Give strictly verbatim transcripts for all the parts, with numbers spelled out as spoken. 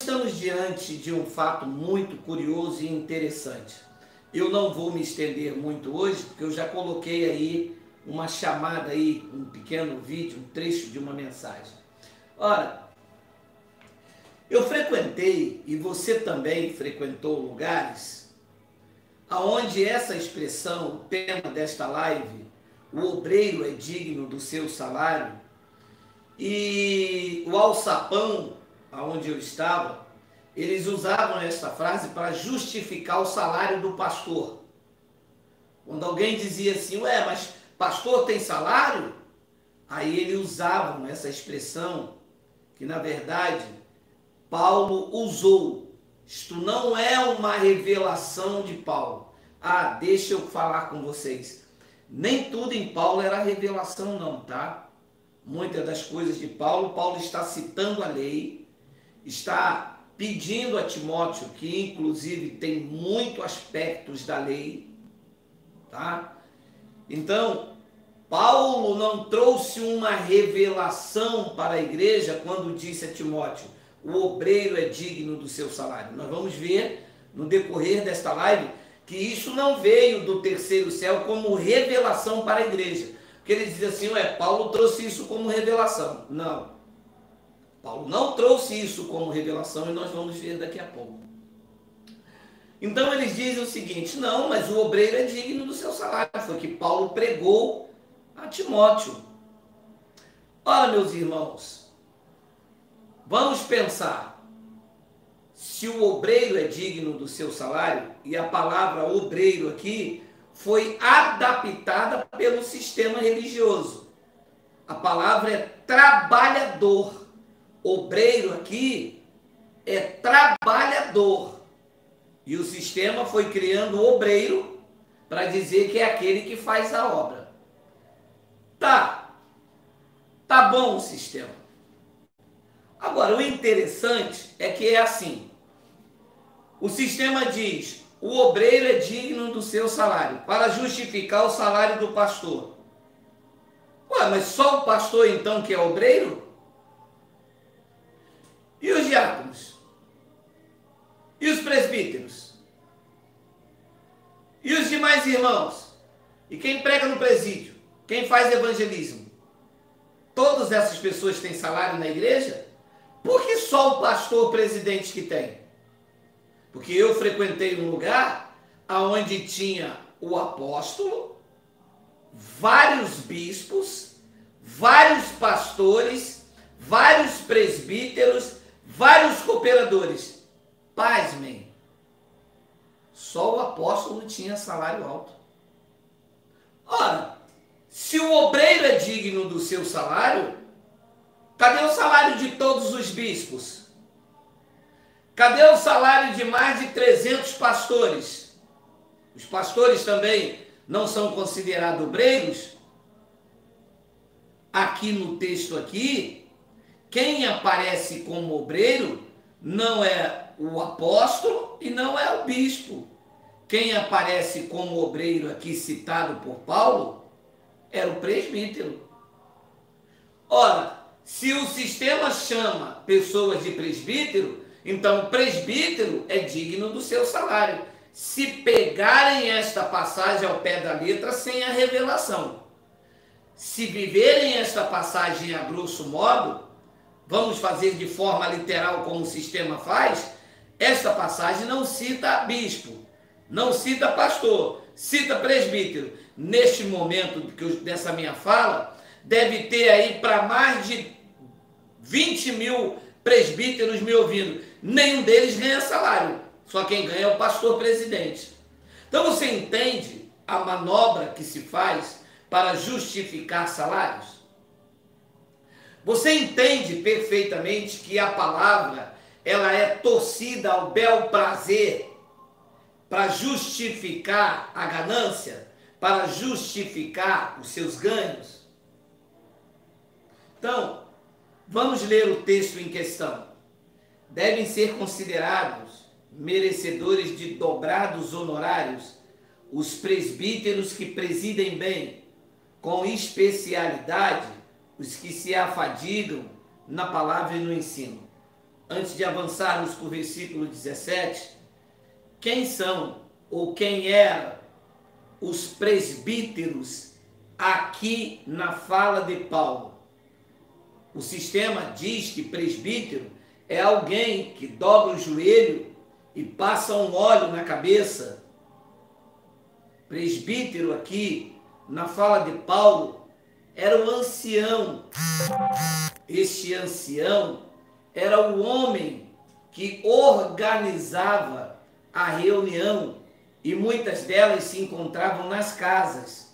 estamos diante de um fato muito curioso e interessante. Eu não vou me estender muito hoje, porque eu já coloquei aí uma chamada aí, um pequeno vídeo, um trecho de uma mensagem. Ora, eu frequentei, e você também frequentou lugares, aonde essa expressão, o tema desta live, o obreiro é digno do seu salário, e o alçapão, aonde eu estava, eles usavam esta frase para justificar o salário do pastor. Quando alguém dizia assim, ué, mas pastor tem salário? Aí eles usavam essa expressão, que na verdade Paulo usou. Isto não é uma revelação de Paulo. Ah, deixa eu falar com vocês. Nem tudo em Paulo era revelação não, tá? Muitas das coisas de Paulo, Paulo está citando a lei, está pedindo a Timóteo, que inclusive tem muitos aspectos da lei, tá? Então, Paulo não trouxe uma revelação para a igreja quando disse a Timóteo, o obreiro é digno do seu salário. Nós vamos ver no decorrer desta live que isso não veio do terceiro céu como revelação para a igreja. Porque ele diz assim, ué, Paulo trouxe isso como revelação. Não. Paulo não trouxe isso como revelação e nós vamos ver daqui a pouco. Então eles dizem o seguinte, não, mas o obreiro é digno do seu salário. Foi o que Paulo pregou a Timóteo. Ora, meus irmãos, vamos pensar. Se o obreiro é digno do seu salário, e a palavra obreiro aqui foi adaptada pelo sistema religioso. A palavra é trabalhador. Obreiro aqui é trabalhador. E o sistema foi criando o obreiro para dizer que é aquele que faz a obra. Tá. Tá bom o sistema. Agora, o interessante é que é assim. O sistema diz, o obreiro é digno do seu salário, para justificar o salário do pastor. Ué, mas só o pastor então que é obreiro? E os diáconos? E os presbíteros? E os demais irmãos? E quem prega no presídio? Quem faz evangelismo? Todas essas pessoas têm salário na igreja? Por que só o pastor presidente que tem? Porque eu frequentei um lugar onde tinha o apóstolo, vários bispos, vários pastores, vários presbíteros, vários cooperadores. Pasmem, só o apóstolo tinha salário alto. Ora, se o obreiro é digno do seu salário, cadê o salário de todos os bispos? Cadê o salário de mais de trezentos pastores? Os pastores também não são considerados obreiros? Aqui no texto aqui, quem aparece como obreiro não é o apóstolo e não é o bispo. Quem aparece como obreiro aqui citado por Paulo era o presbítero. Ora, se o sistema chama pessoas de presbítero, então o presbítero é digno do seu salário. Se pegarem esta passagem ao pé da letra sem a revelação, se viverem esta passagem a grosso modo, vamos fazer de forma literal como o sistema faz, esta passagem não cita bispo, não cita pastor, cita presbítero. Neste momento dessa minha fala, deve ter aí para mais de vinte mil presbíteros me ouvindo. Nenhum deles ganha salário, só quem ganha é o pastor presidente. Então você entende a manobra que se faz para justificar salários? Você entende perfeitamente que a palavra ela é torcida ao bel prazer para justificar a ganância, para justificar os seus ganhos? Então, vamos ler o texto em questão. Devem ser considerados merecedores de dobrados honorários os presbíteros que presidem bem, com especialidade os que se afadigam na palavra e no ensino. antes de avançarmos para o versículo dezessete, quem são ou quem eram os presbíteros aqui na fala de Paulo. O sistema diz que presbítero é alguém que dobra o joelho e passa um óleo na cabeça. Presbítero aqui, na fala de Paulo, era o ancião. Este ancião era o homem que organizava a reunião e muitas delas se encontravam nas casas.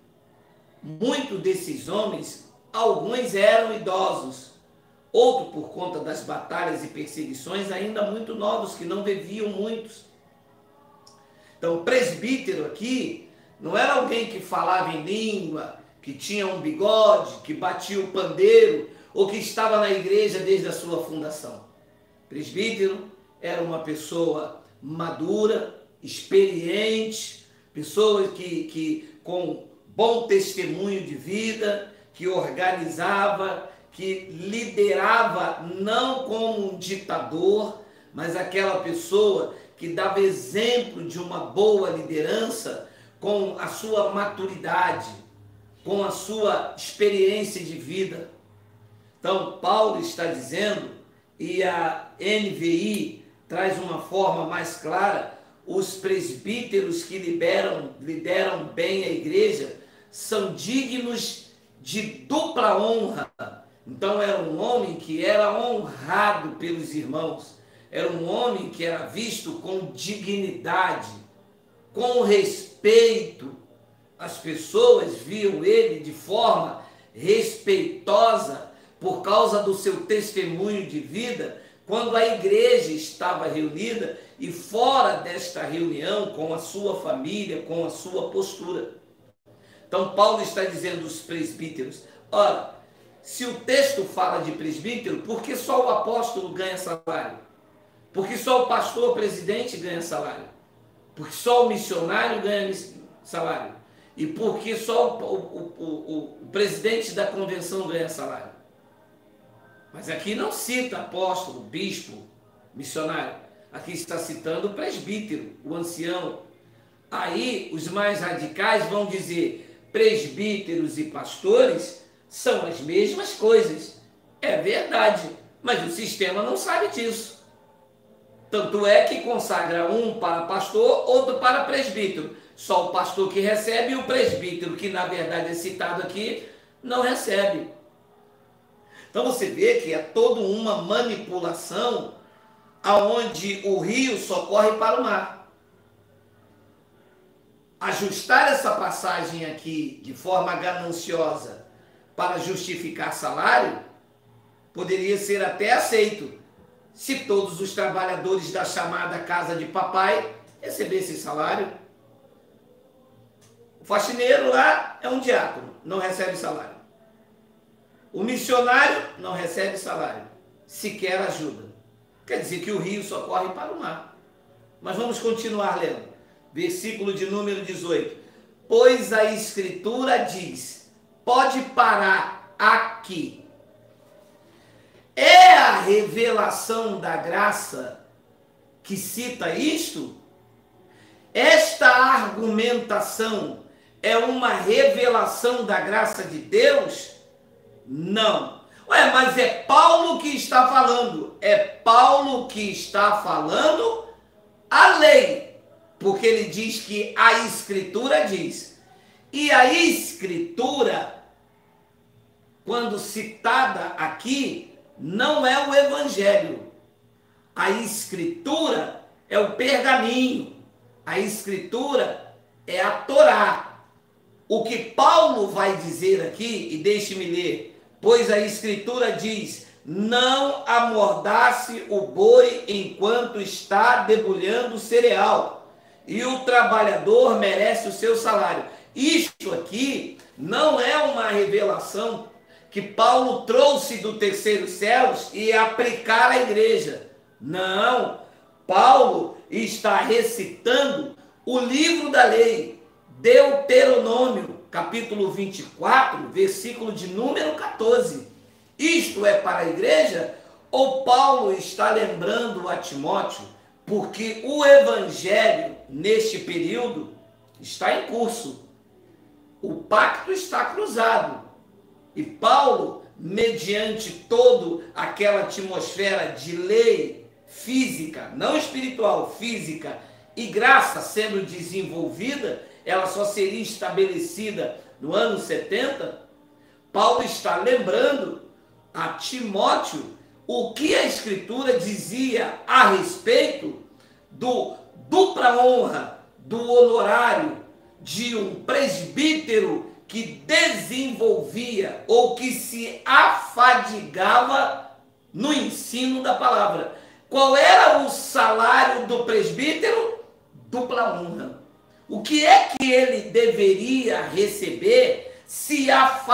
Muitos desses homens, alguns eram idosos, outros por conta das batalhas e perseguições ainda muito novos, que não viviam muitos. Então, o presbítero aqui não era alguém que falava em língua, que tinha um bigode, que batia o pandeiro, ou que estava na igreja desde a sua fundação. Presbítero era uma pessoa madura, experiente, pessoa que, que com bom testemunho de vida, que organizava, que liderava não como um ditador, mas aquela pessoa que dava exemplo de uma boa liderança com a sua maturidade, com a sua experiência de vida. Então, Paulo está dizendo, e a N V I traz uma forma mais clara, os presbíteros que lideram, lideram bem a igreja são dignos de dupla honra. Então, era um homem que era honrado pelos irmãos, era um homem que era visto com dignidade, com respeito. As pessoas viam ele de forma respeitosa por causa do seu testemunho de vida, quando a igreja estava reunida e fora desta reunião, com a sua família, com a sua postura. Então, Paulo está dizendo os presbíteros, ora, se o texto fala de presbítero, por que só o apóstolo ganha salário? Por que só o pastor presidente ganha salário? Por que só o missionário ganha salário? E por que só o, o, o, o presidente da convenção ganha salário? Mas aqui não cita apóstolo, bispo, missionário. Aqui está citando o presbítero, o ancião. Aí os mais radicais vão dizer, presbíteros e pastores são as mesmas coisas. É verdade, mas o sistema não sabe disso. Tanto é que consagra um para pastor, outro para presbítero. Só o pastor que recebe e o presbítero, que na verdade é citado aqui, não recebe. Então você vê que é toda uma manipulação aonde o rio só corre para o mar. Ajustar essa passagem aqui de forma gananciosa para justificar salário poderia ser até aceito se todos os trabalhadores da chamada casa de papai recebessem salário. O faxineiro lá é um diácono, não recebe salário. O missionário não recebe salário, sequer ajuda. Quer dizer que o rio só corre para o mar. Mas vamos continuar lendo. Versículo de número dezoito. Pois a Escritura diz, pode parar aqui. É a revelação da graça que cita isto? Esta argumentação é uma revelação da graça de Deus? Não. Ué, mas é Paulo que está falando. É Paulo que está falando a lei. Porque ele diz que a Escritura diz. E a Escritura, quando citada aqui, não é o Evangelho. A Escritura é o pergaminho. A Escritura é a Torá. O que Paulo vai dizer aqui, e deixe-me ler, pois a Escritura diz, não amordace o boi enquanto está debulhando o cereal, e o trabalhador merece o seu salário. Isto aqui não é uma revelação que Paulo trouxe do terceiro céus e aplicar à igreja. Não, Paulo está recitando o livro da lei, Deuteronômio, capítulo vinte e quatro, versículo de número quatorze. Isto é para a igreja Ou Paulo está lembrando a Timóteo porque o evangelho neste período está em curso. O pacto está cruzado. E Paulo, mediante toda aquela atmosfera de lei física, não espiritual, física, e graça sendo desenvolvida, ela só seria estabelecida no ano setenta, Paulo está lembrando a Timóteo o que a Escritura dizia a respeito do dupla honra, do honorário de um presbítero que desenvolvia ou que se afadigava no ensino da palavra. Qual era o salário do presbítero? Dupla honra. O que é que ele deveria receber se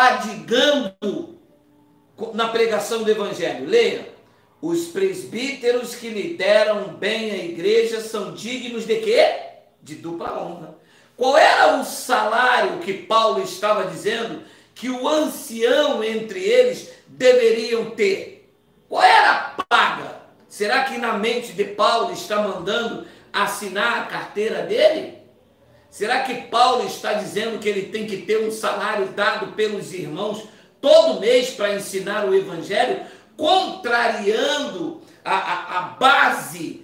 afadigando na pregação do evangelho? Leia: os presbíteros que lideram bem a igreja são dignos de quê? De dupla honra. Qual era o salário que Paulo estava dizendo que o ancião entre eles deveriam ter? Qual era a paga? Será que na mente de Paulo está mandando assinar a carteira dele? Será que Paulo está dizendo que ele tem que ter um salário dado pelos irmãos todo mês para ensinar o evangelho, contrariando a, a, a base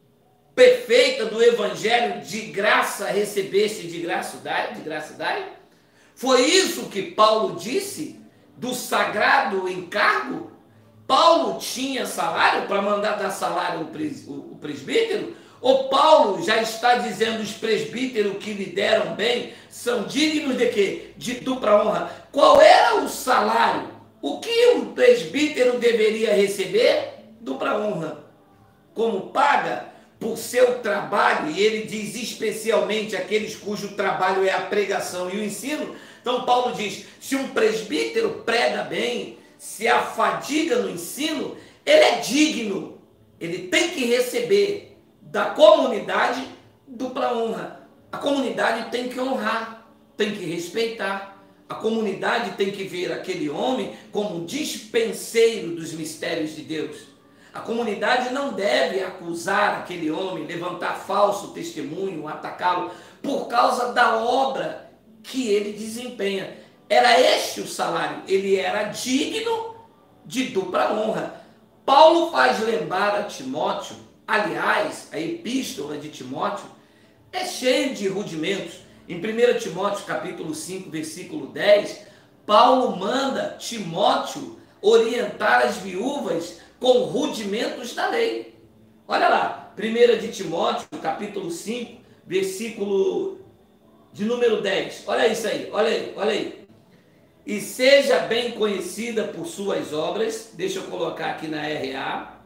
perfeita do evangelho de graça recebeste, de graça dai, de graça dai? Foi isso que Paulo disse do sagrado encargo? Paulo tinha salário para mandar dar salário ao pres, o, o presbítero? Ou Paulo já está dizendo os presbíteros que lideram bem são dignos de quê? De dupla honra. Qual era o salário? O que o presbítero deveria receber? Dupla honra. Como paga por seu trabalho, e ele diz especialmente aqueles cujo trabalho é a pregação e o ensino. Então Paulo diz, se um presbítero prega bem, se afadiga no ensino, ele é digno, ele tem que receber da comunidade dupla honra. A comunidade tem que honrar, tem que respeitar. A comunidade tem que ver aquele homem como dispenseiro dos mistérios de Deus. A comunidade não deve acusar aquele homem, levantar falso testemunho, atacá-lo, por causa da obra que ele desempenha. Era este o salário, ele era digno de dupla honra. Paulo faz lembrar a Timóteo, aliás, a epístola de Timóteo é cheia de rudimentos. Em primeiro Timóteo capítulo cinco, versículo dez, Paulo manda Timóteo orientar as viúvas com rudimentos da lei. Olha lá, primeiro de Timóteo, capítulo cinco, versículo de número dez. Olha isso aí, olha aí, olha aí. E seja bem conhecida por suas obras, deixa eu colocar aqui na R A.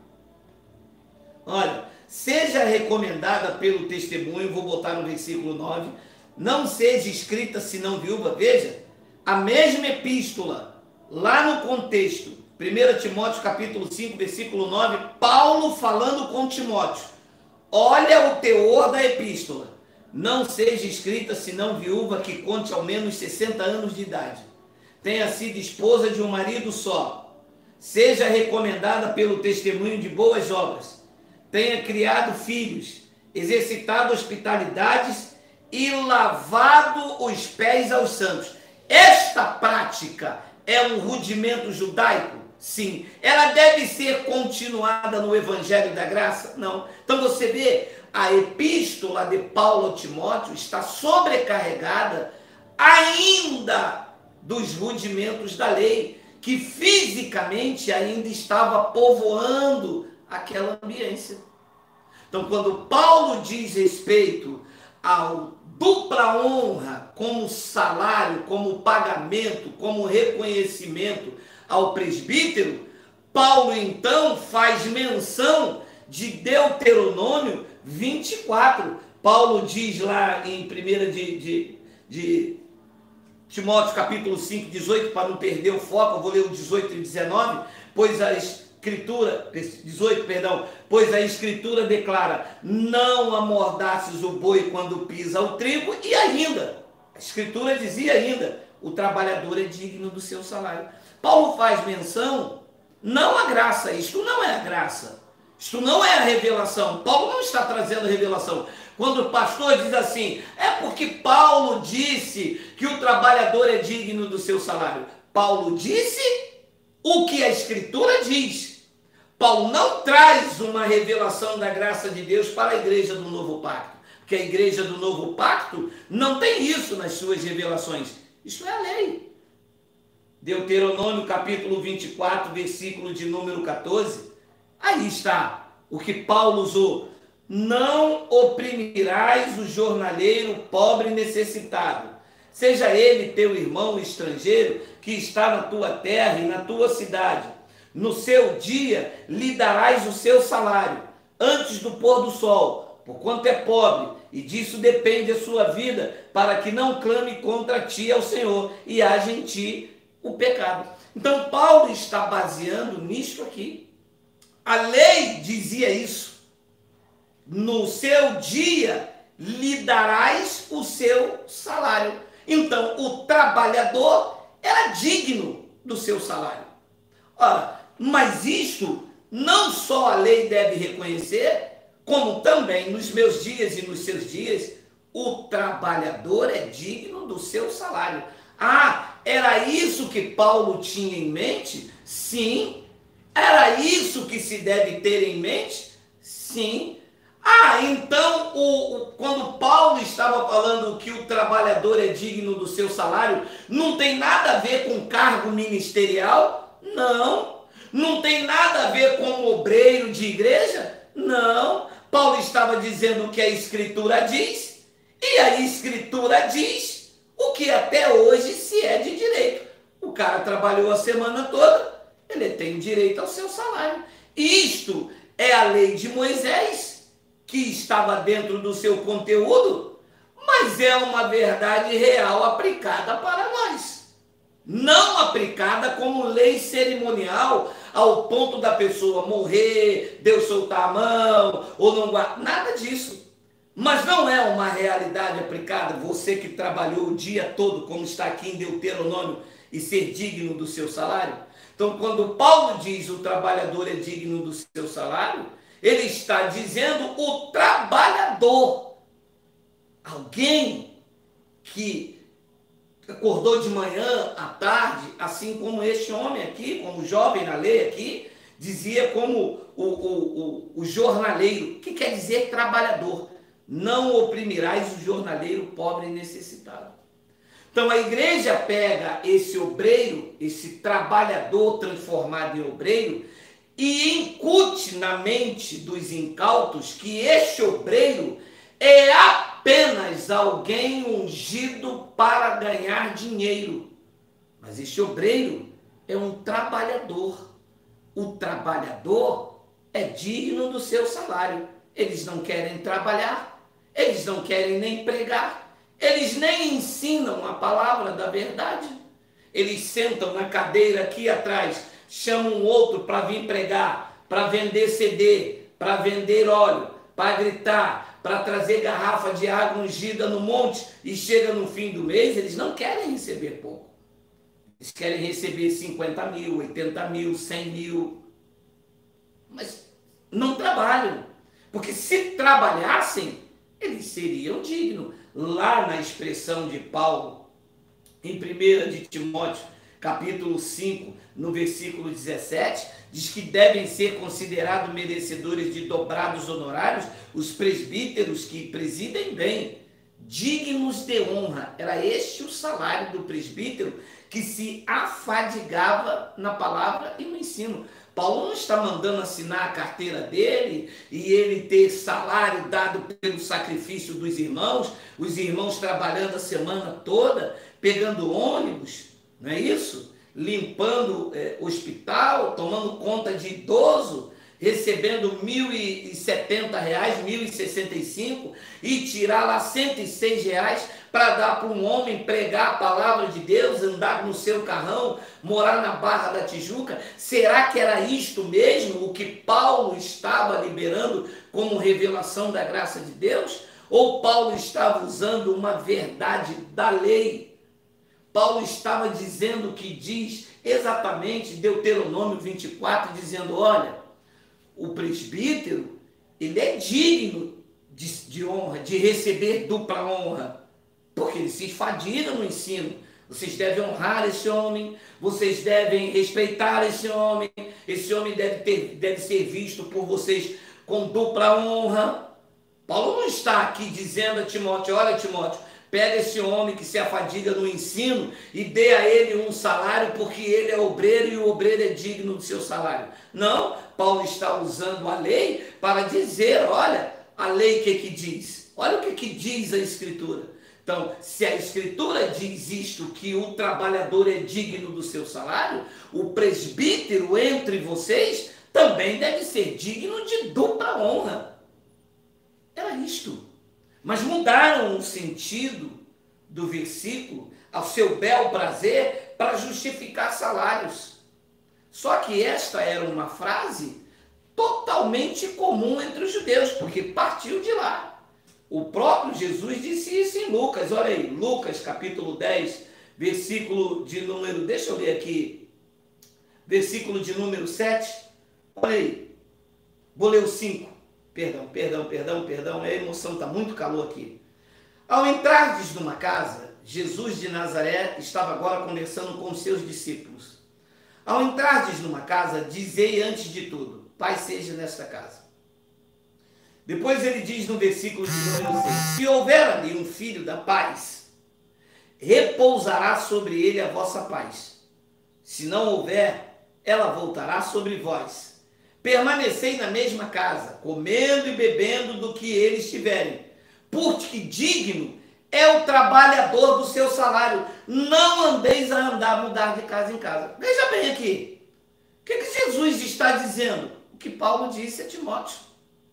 Olha, seja recomendada pelo testemunho, vou botar no versículo nove, não seja escrita senão viúva. Veja, a mesma epístola, lá no contexto, primeiro Timóteo capítulo cinco, versículo nove, Paulo falando com Timóteo. Olha o teor da epístola. Não seja escrita senão viúva que conte ao menos sessenta anos de idade, tenha sido esposa de um marido só, seja recomendada pelo testemunho de boas obras, tenha criado filhos, exercitado hospitalidades e lavado os pés aos santos. Esta prática é um rudimento judaico? Sim. Ela deve ser continuada no Evangelho da Graça? Não. Então você vê, a epístola de Paulo a Timóteo está sobrecarregada ainda dos rudimentos da lei, que fisicamente ainda estava povoando aquela ambiência. Então, quando Paulo diz respeito ao dupla honra como salário, como pagamento, como reconhecimento ao presbítero, Paulo então faz menção de Deuteronômio vinte e quatro. Paulo diz lá em primeira de, de, de Timóteo capítulo cinco, dezoito, para não perder o foco, eu vou ler o dezoito e dezenove, pois a escritura, dezoito, perdão, pois a escritura declara, não amordaces o boi quando pisa o trigo, e ainda, a escritura dizia ainda, o trabalhador é digno do seu salário. Paulo faz menção não a graça. Isto não é a graça. Isto não é a revelação. Paulo não está trazendo revelação. Quando o pastor diz assim, é porque Paulo disse que o trabalhador é digno do seu salário. Paulo disse o que a Escritura diz. Paulo não traz uma revelação da graça de Deus para a igreja do Novo Pacto. Porque a igreja do Novo Pacto não tem isso nas suas revelações. Isso é a lei. Deuteronômio capítulo vinte e quatro, versículo de número quatorze. Aí está o que Paulo usou. Não oprimirás o jornaleiro pobre e necessitado, seja ele teu irmão estrangeiro que está na tua terra e na tua cidade. No seu dia lhe darás o seu salário, antes do pôr do sol, porquanto é pobre, e disso depende a sua vida, para que não clame contra ti ao Senhor, e haja em ti o pecado. Então Paulo está baseando nisto aqui. A lei dizia isso. No seu dia lhe darás o seu salário. Então o trabalhador era digno do seu salário. Ora, mas isto não só a lei deve reconhecer, como também nos meus dias e nos seus dias, o trabalhador é digno do seu salário. Ah, era isso que Paulo tinha em mente? Sim. Era isso que se deve ter em mente? Sim. Ah, então, o, o, quando Paulo estava falando que o trabalhador é digno do seu salário, não tem nada a ver com cargo ministerial? Não. Não tem nada a ver com obreiro de igreja? Não. Paulo estava dizendo o que a Escritura diz, e a Escritura diz o que até hoje se é de direito. O cara trabalhou a semana toda, ele tem direito ao seu salário. Isto é a lei de Moisés, que estava dentro do seu conteúdo, mas é uma verdade real aplicada para nós. Não aplicada como lei cerimonial, ao ponto da pessoa morrer, Deus soltar a mão, ou não guardar, nada disso. Mas não é uma realidade aplicada, você que trabalhou o dia todo, como está aqui em Deuteronômio, e ser digno do seu salário. Então, quando Paulo diz o trabalhador é digno do seu salário, ele está dizendo o trabalhador, alguém que acordou de manhã, à tarde, assim como este homem aqui, como o jovem na lei aqui, dizia como o, o, o, o jornaleiro. O que quer dizer trabalhador? Não oprimirás o jornaleiro pobre e necessitado. Então a igreja pega esse obreiro, esse trabalhador transformado em obreiro, e incute na mente dos incautos que este obreiro é apenas alguém ungido para ganhar dinheiro. Mas este obreiro é um trabalhador. O trabalhador é digno do seu salário. Eles não querem trabalhar, eles não querem nem pregar, eles nem ensinam a palavra da verdade. Eles sentam na cadeira aqui atrás, chamam um outro para vir pregar, para vender C D, para vender óleo, para gritar, para trazer garrafa de água ungida no monte, e chega no fim do mês, eles não querem receber pouco. Eles querem receber cinquenta mil, oitenta mil, cem mil, mas não trabalham, porque se trabalhassem, eles seriam dignos. Lá na expressão de Paulo, em primeira de Timóteo, capítulo cinco, no versículo dezessete, diz que devem ser considerados merecedores de dobrados honorários os presbíteros que presidem bem, dignos de honra. Era este o salário do presbítero que se afadigava na palavra e no ensino. Paulo não está mandando assinar a carteira dele e ele ter salário dado pelo sacrifício dos irmãos, os irmãos trabalhando a semana toda, pegando ônibus, não é isso? Limpando é, hospital, tomando conta de idoso, recebendo mil e setenta reais, mil e sessenta e cinco, e tirar lá cento e seis reais para dar para um homem pregar a palavra de Deus, andar no seu carrão, morar na Barra da Tijuca. Será que era isto mesmo o que Paulo estava liberando como revelação da graça de Deus? Ou Paulo estava usando uma verdade da lei? Paulo estava dizendo o que diz exatamente Deuteronômio vinte e quatro, dizendo, olha, o presbítero, ele é digno de, de honra, de receber dupla honra, porque ele se esfadiga no ensino. Vocês devem honrar esse homem, vocês devem respeitar esse homem, esse homem deve, ter, deve ser visto por vocês com dupla honra. Paulo não está aqui dizendo a Timóteo, olha Timóteo, pega esse homem que se afadiga no ensino e dê a ele um salário porque ele é obreiro e o obreiro é digno do seu salário. Não, Paulo está usando a lei para dizer, olha, a lei o que que diz? Olha o que que diz a Escritura. Então, se a Escritura diz isto, que o trabalhador é digno do seu salário, o presbítero entre vocês também deve ser digno de dupla honra. Era isto. Mas mudaram o sentido do versículo ao seu bel prazer para justificar salários. Só que esta era uma frase totalmente comum entre os judeus, porque partiu de lá. O próprio Jesus disse isso em Lucas, olha aí, Lucas capítulo dez, versículo de número, deixa eu ler aqui, versículo de número sete, olha aí, vou ler o cinco, perdão, perdão, perdão, perdão, a emoção, está muito calor aqui. Ao entrardes numa casa, Jesus de Nazaré estava agora conversando com os seus discípulos. Ao entrardes numa casa, dizei antes de tudo, paz seja nesta casa. Depois ele diz no versículo de número seis, se houver ali um filho da paz, repousará sobre ele a vossa paz. Se não houver, ela voltará sobre vós. Permanecei na mesma casa, comendo e bebendo do que eles tiverem, porque digno é o trabalhador do seu salário. Não andeis a andar, mudar de casa em casa. Veja bem aqui, o que, que Jesus está dizendo? O que Paulo disse a Timóteo.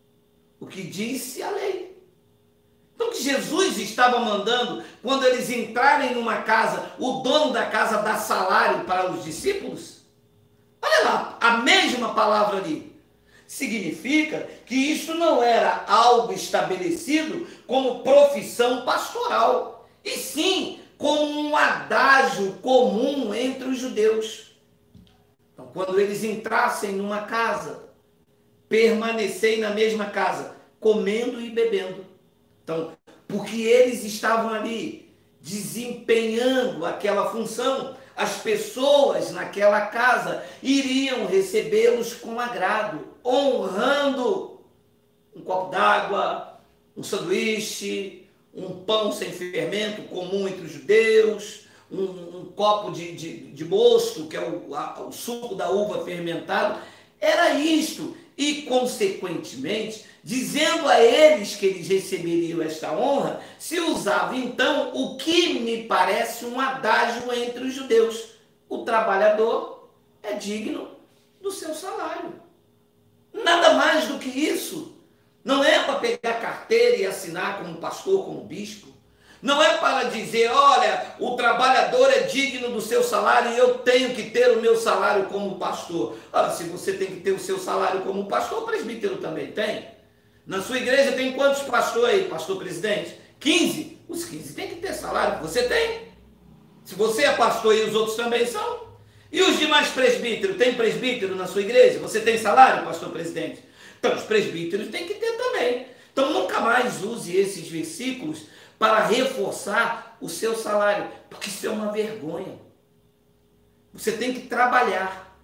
O que disse a lei. Então, o que Jesus estava mandando, quando eles entrarem numa casa, o dono da casa dá salário para os discípulos? Olha lá, a mesma palavra ali. Significa que isso não era algo estabelecido como profissão pastoral, e sim como um adágio comum entre os judeus. Então, quando eles entrassem numa casa, permanecei na mesma casa, comendo e bebendo. Então, porque eles estavam ali desempenhando aquela função, as pessoas naquela casa iriam recebê-los com agrado, honrando um copo d'água, um sanduíche, um pão sem fermento comum entre os judeus, um, um copo de, de, de mosto, que é o, a, o suco da uva fermentado. Era isto. E, consequentemente, dizendo a eles que eles receberiam esta honra, se usava, então, o que me parece um adágio entre os judeus. O trabalhador é digno do seu salário. Nada mais do que isso. Não é para pegar carteira e assinar como pastor, como bispo. Não é para dizer, olha, o trabalhador é digno do seu salário e eu tenho que ter o meu salário como pastor. Ora, se você tem que ter o seu salário como pastor, o presbítero também tem. Na sua igreja tem quantos pastores aí, pastor presidente? quinze? Os quinze têm que ter salário, você tem. Se você é pastor e os outros também são. E os demais presbíteros, tem presbítero na sua igreja? Você tem salário, pastor presidente? Então os presbíteros têm que ter também. Então nunca mais use esses versículos para reforçar o seu salário, porque isso é uma vergonha. Você tem que trabalhar.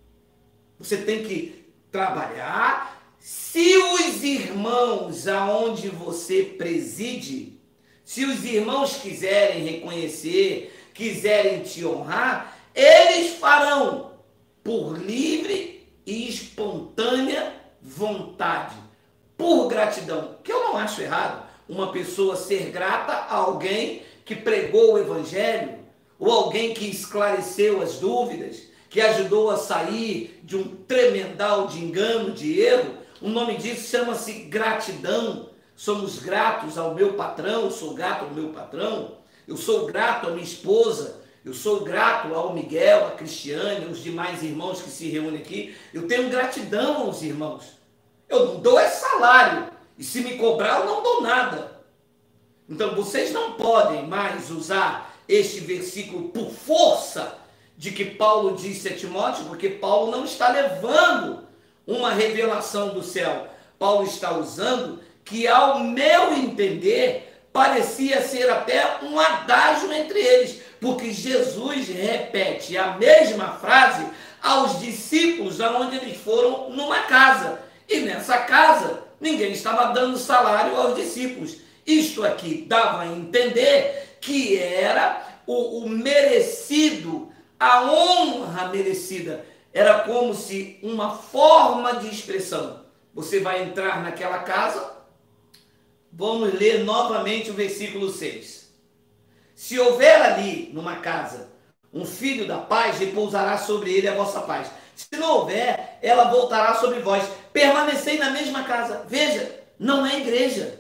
Você tem que trabalhar. Se os irmãos aonde você preside, se os irmãos quiserem reconhecer, quiserem te honrar, eles farão por livre e espontânea vontade, por gratidão, que eu não acho errado. Uma pessoa ser grata a alguém que pregou o evangelho, ou alguém que esclareceu as dúvidas, que ajudou a sair de um tremendal de engano, de erro. O nome disso chama-se gratidão. Somos gratos ao meu patrão, eu sou grato ao meu patrão, eu sou grato à minha esposa, eu sou grato ao Miguel, a Cristiane, aos demais irmãos que se reúnem aqui. Eu tenho gratidão aos irmãos. Eu não dou é salário. E se me cobrar, eu não dou nada. Então, vocês não podem mais usar este versículo por força de que Paulo disse a Timóteo, porque Paulo não está levando uma revelação do céu. Paulo está usando que, ao meu entender, parecia ser até um adágio entre eles, porque Jesus repete a mesma frase aos discípulos aonde eles foram numa casa. E nessa casa, ninguém estava dando salário aos discípulos. Isto aqui dava a entender que era o, o merecido, a honra merecida. Era como se uma forma de expressão. Você vai entrar naquela casa, vamos ler novamente o versículo seis. Se houver ali numa casa um filho da paz, repousará sobre ele a vossa paz. Se não houver, ela voltará sobre vós. Permanecei na mesma casa. Veja, não é igreja,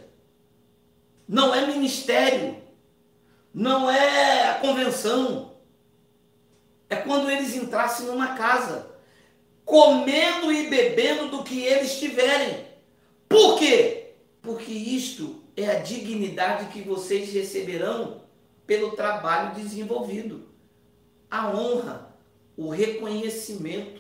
não é ministério, não é a convenção. É quando eles entrassem numa casa, comendo e bebendo do que eles tiverem. Por quê? Porque isto é a dignidade que vocês receberão pelo trabalho desenvolvido. A honra, o reconhecimento.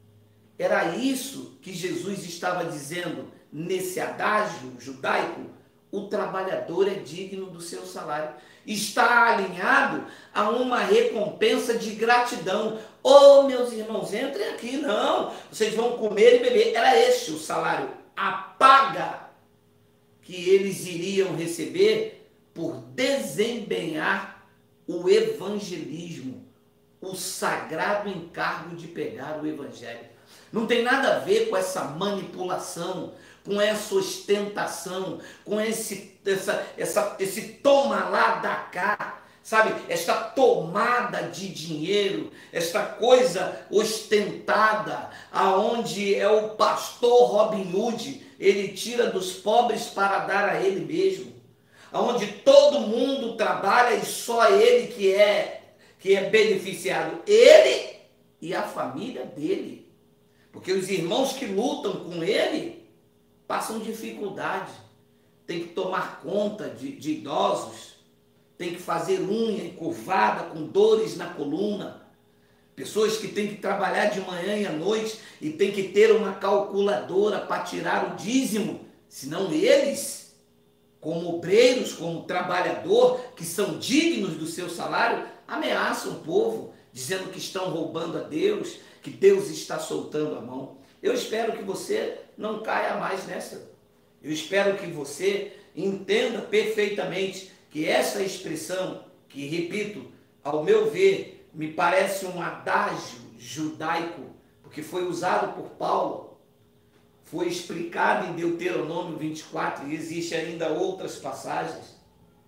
Era isso que Jesus estava dizendo nesse adágio judaico. O trabalhador é digno do seu salário. Está alinhado a uma recompensa de gratidão. Oh, meus irmãos, entrem aqui, não. Vocês vão comer e beber. Era este o salário, a paga que eles iriam receber por desempenhar o evangelismo, o sagrado encargo de pregar o evangelho. Não tem nada a ver com essa manipulação, com essa ostentação, com esse, essa, essa, esse toma lá da cá, sabe? Esta tomada de dinheiro, esta coisa ostentada, aonde é o pastor Robin Hood, ele tira dos pobres para dar a ele mesmo, aonde todo mundo trabalha e só ele que é, que é beneficiado, ele e a família dele, porque os irmãos que lutam com ele passam dificuldade, tem que tomar conta de, de idosos, tem que fazer unha encurvada com dores na coluna, pessoas que têm que trabalhar de manhã e à noite e tem que ter uma calculadora para tirar o dízimo, senão eles, como obreiros, como trabalhador, que são dignos do seu salário, ameaçam o povo, dizendo que estão roubando a Deus, que Deus está soltando a mão. Eu espero que você não caia mais nessa. Eu espero que você entenda perfeitamente que essa expressão, que repito, ao meu ver, me parece um adágio judaico, porque foi usado por Paulo, foi explicado em Deuteronômio vinte e quatro, e existe ainda outras passagens,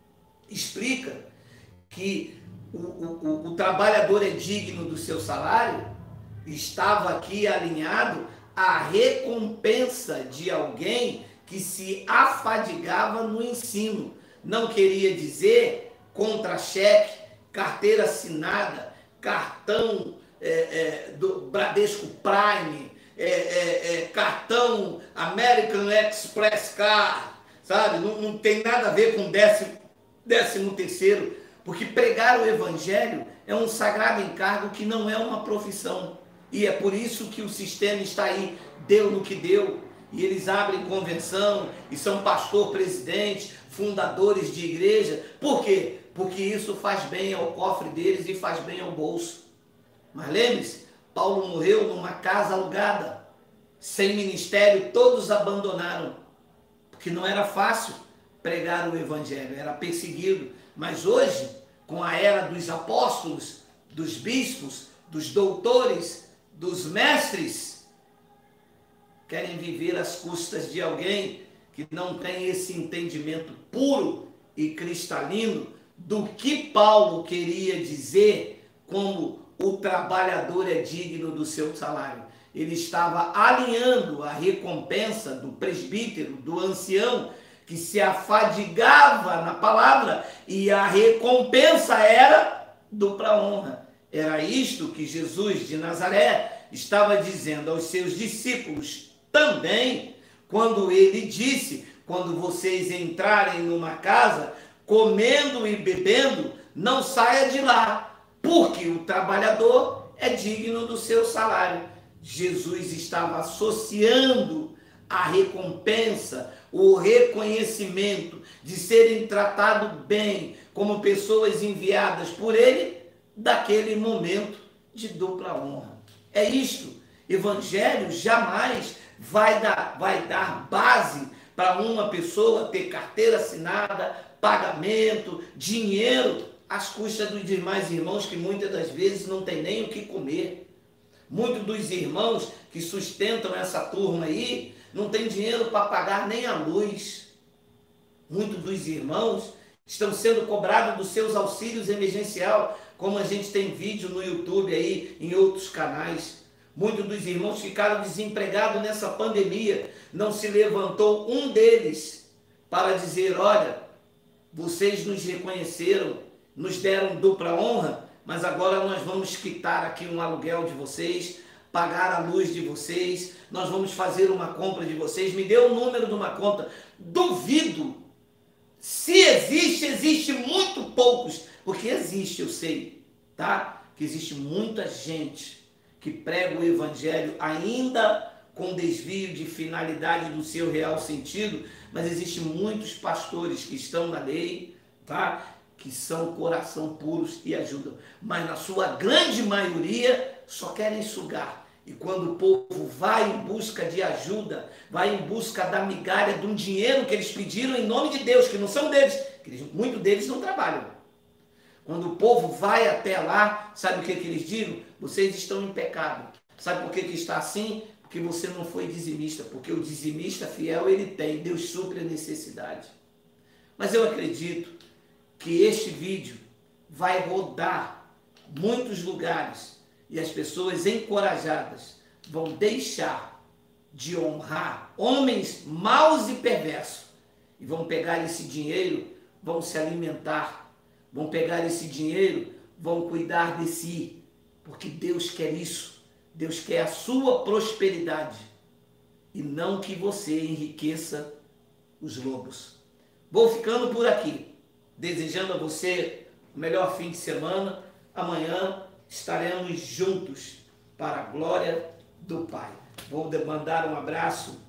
explica que o, o, o trabalhador é digno do seu salário, estava aqui alinhado à recompensa de alguém que se afadigava no ensino. Não queria dizer contra-cheque, carteira assinada, cartão é, é, do Bradesco Prime, é, é, é, cartão American Express Car, sabe? Não, não tem nada a ver com décimo, décimo terceiro, porque pregar o evangelho é um sagrado encargo que não é uma profissão. E é por isso que o sistema está aí, deu no que deu. E eles abrem convenção e são pastor, presidente, fundadores de igreja. Por quê? Porque isso faz bem ao cofre deles e faz bem ao bolso. Mas lembre-se, Paulo morreu numa casa alugada, sem ministério, todos abandonaram, porque não era fácil pregar o evangelho, era perseguido. Mas hoje, com a era dos apóstolos, dos bispos, dos doutores, dos mestres, querem viver às custas de alguém que não tem esse entendimento puro e cristalino do que Paulo queria dizer como o trabalhador é digno do seu salário. Ele estava alinhando a recompensa do presbítero, do ancião, que se afadigava na palavra, e a recompensa era dupla honra. Era isto que Jesus de Nazaré estava dizendo aos seus discípulos também, quando ele disse: quando vocês entrarem numa casa, comendo e bebendo, não saia de lá, porque o trabalhador é digno do seu salário. Jesus estava associando a recompensa, o reconhecimento de serem tratados bem como pessoas enviadas por ele, daquele momento de dupla honra. É isto. Evangelho jamais vai dar, vai dar base para uma pessoa ter carteira assinada, pagamento, dinheiro, às custas dos demais irmãos que muitas das vezes não tem nem o que comer. Muitos dos irmãos que sustentam essa turma aí não tem dinheiro para pagar nem a luz. Muitos dos irmãos estão sendo cobrados dos seus auxílios emergencial, como a gente tem vídeo no YouTube aí, em outros canais. Muitos dos irmãos ficaram desempregados nessa pandemia. Não se levantou um deles para dizer, olha, vocês nos reconheceram, nos deram dupla honra, mas agora nós vamos quitar aqui um aluguel de vocês, pagar a luz de vocês, nós vamos fazer uma compra de vocês, me dê o número de uma conta. Duvido. Se existe, existe muito poucos, porque existe, eu sei, tá? Que existe muita gente que prega o evangelho ainda com desvio de finalidade do seu real sentido, mas existe muitos pastores que estão na lei, tá? Que são coração puros e ajudam, mas na sua grande maioria só querem sugar. E quando o povo vai em busca de ajuda, vai em busca da migalha, de um dinheiro que eles pediram em nome de Deus, que não são deles, que eles, muitos deles não trabalham. Quando o povo vai até lá, sabe o que, que eles dizem? Vocês estão em pecado. Sabe por que, que está assim? Porque você não foi dizimista, porque o dizimista fiel ele tem, Deus supre a necessidade. Mas eu acredito que este vídeo vai rodar muitos lugares e as pessoas encorajadas vão deixar de honrar homens maus e perversos e vão pegar esse dinheiro, vão se alimentar, vão pegar esse dinheiro, vão cuidar de si, porque Deus quer isso. Deus quer a sua prosperidade e não que você enriqueça os lobos. Vou ficando por aqui, desejando a você o melhor fim de semana. Amanhã estaremos juntos para a glória do Pai. Vou mandar um abraço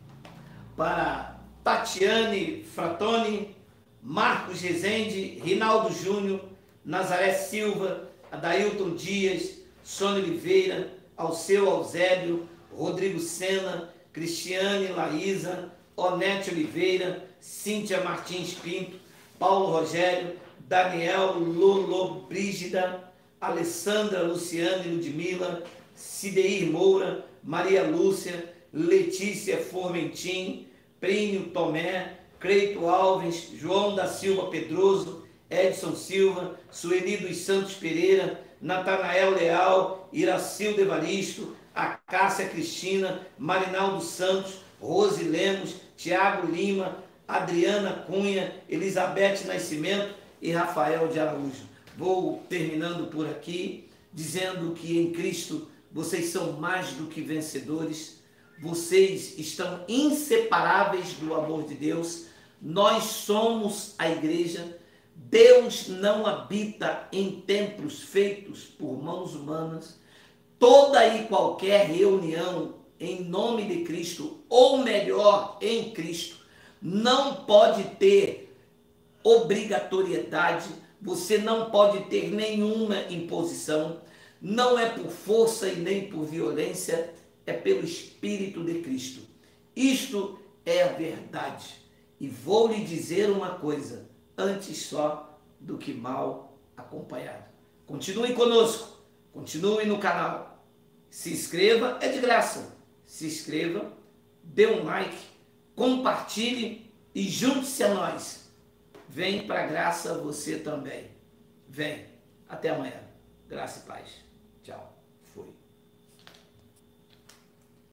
para Tatiane Fratoni, Marcos Rezende, Rinaldo Júnior, Nazaré Silva, Adailton Dias, Sônia Oliveira, Alceu Alzébio, Rodrigo Sena, Cristiane Laísa, Onete Oliveira, Cíntia Martins Pinto, Paulo Rogério, Daniel Lolo Brígida, Alessandra Luciane Ludmila, Cideir Moura, Maria Lúcia, Letícia Formentim, Prínio Tomé, Creito Alves, João da Silva Pedroso, Edson Silva, Sueli dos Santos Pereira, Natanael Leal, Iracildo Evaristo, a Cássia Cristina, Marinaldo Santos, Rose Lemos, Tiago Lima, Adriana Cunha, Elizabeth Nascimento e Rafael de Araújo. Vou terminando por aqui, dizendo que em Cristo vocês são mais do que vencedores, vocês estão inseparáveis do amor de Deus, nós somos a igreja. Deus não habita em templos feitos por mãos humanas. Toda e qualquer reunião em nome de Cristo, ou melhor, em Cristo, não pode ter obrigatoriedade, você não pode ter nenhuma imposição, não é por força e nem por violência, é pelo Espírito de Cristo. Isto é a verdade. E vou lhe dizer uma coisa, antes só do que mal acompanhado. Continue conosco, continue no canal, se inscreva, é de graça, se inscreva, dê um like, compartilhe e junte-se a nós. Vem para a graça você também. Vem. Até amanhã. Graça e paz. Tchau.